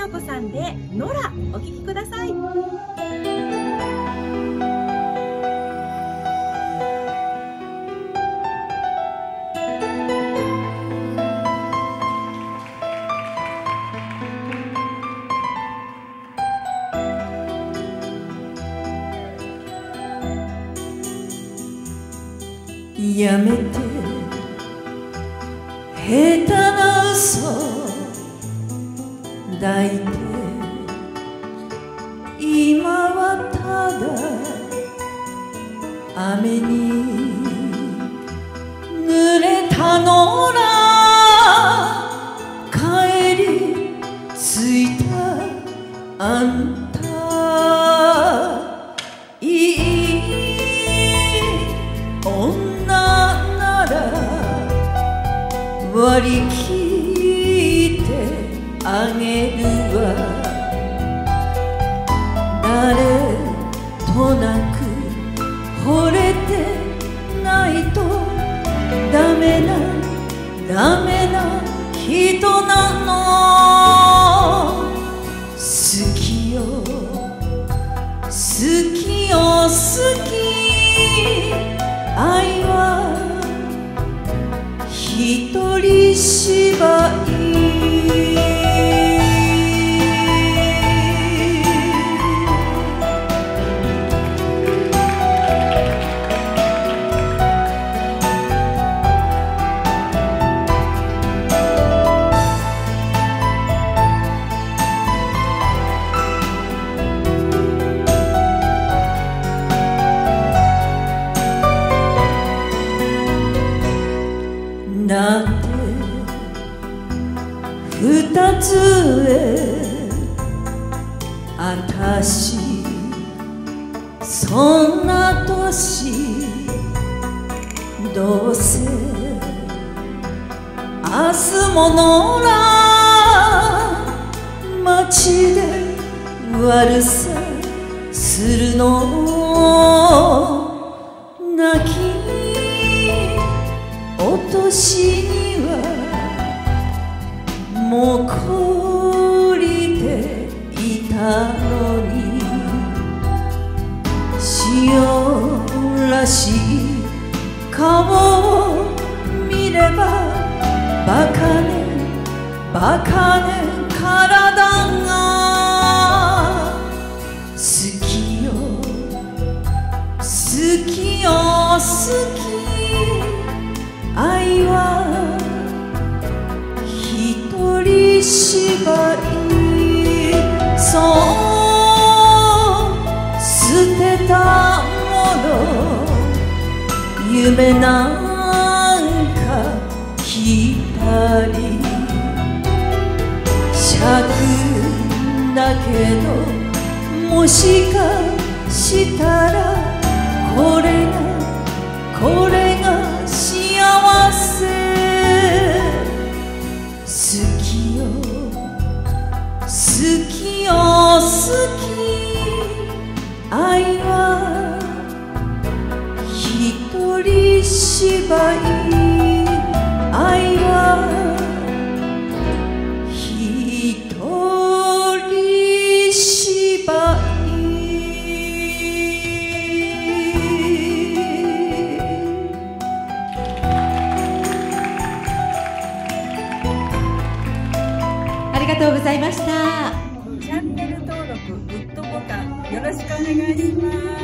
直子さんでノラ、お聴きください。 やめて下手な嘘抱いて今はただ雨に濡れたのら帰り着いたあんたいい女なら割り切ってあげるわ。誰となく惚れてないとダメな人なの。好きよ好きよ好き。愛は一人芝居。だって二つ上あたしそんな年どうせ明日ものら街で悪さするの。泣き落としにはもう懲りていたのに。塩らしい顔を見ればバカね体が。好きよ好きよ好き。愛は一人芝居。そう捨てたもの夢なんかきたり。尺だけどもしかしたらこれが幸せ。好きよ好きよ好き。愛は一人芝居。愛は一人芝居。 ありがとうございました。 チャンネル登録、グッドボタンよろしくお願いします。